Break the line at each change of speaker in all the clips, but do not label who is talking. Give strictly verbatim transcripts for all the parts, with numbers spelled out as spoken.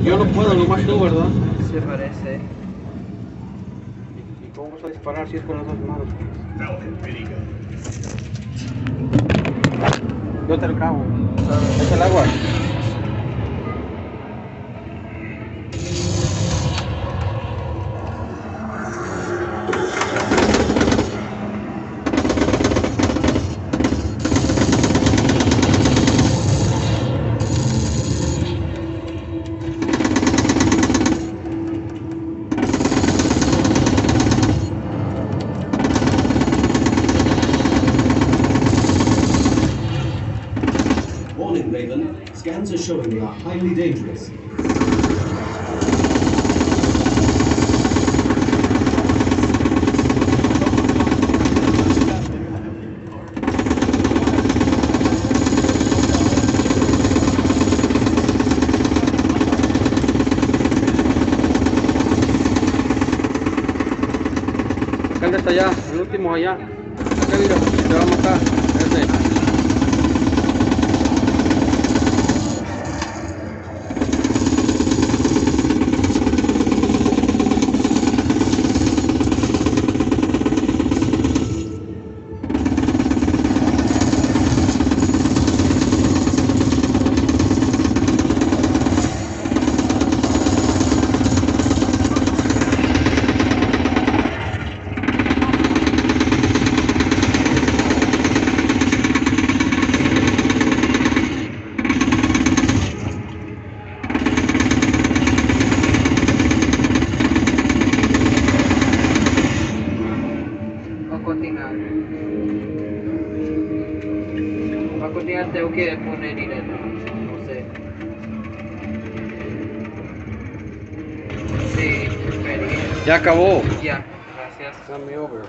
Yo no puedo, nomás tú, ¿verdad?
Se parece.
¿Y cómo vas a disparar si es con las dos manos? Yo te lo acabo. ¿Es el agua?
Warning, Raven. Scans are showing they are highly dangerous.
Acá está allá, el último allá. Acá mira, te va a matar. Ese.
Va a continuar. Va a continuar, tengo que poner dinero. No sé. Sí, ready.
Ya acabó.
Ya, gracias.
Send me over.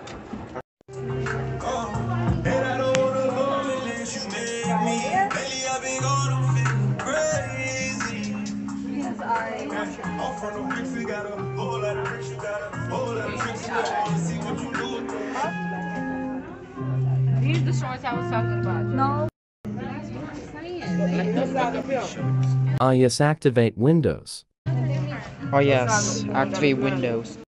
These are the shorts I was talking about. No.
Ah yes, activate Windows.
Oh yes, activate Windows.